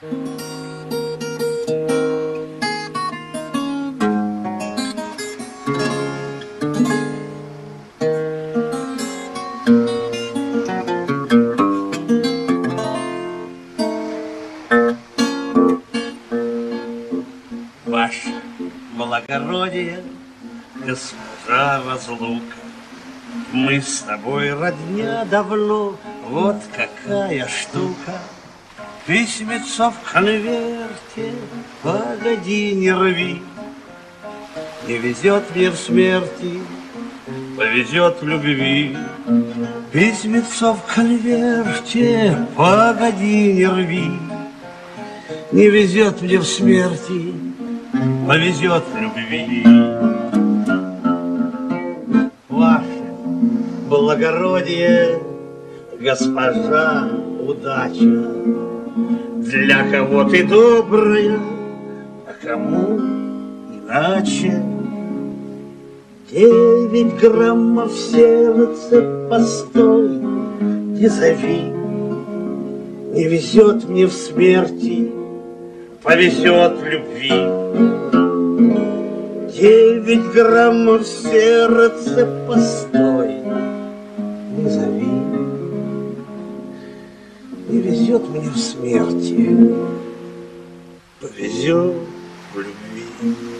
Ваше благородие, госпожа Разлука, мы с тобой родня давно, вот какая штука. Письмецо в конверте, погоди, не рви. Не везет мне в смерти, повезет в любви. Письмецо в конверте, погоди, не рви. Не везет мне в смерти, повезет в любви. Ваше благородие, госпожа удача, для кого ты добрая, а кому иначе. 9 граммов сердца, постой, не зови. Не везет мне в смерти, повезет в любви. 9 граммов сердца, постой, не зови. Не везет мне в смерти, повезет в любви.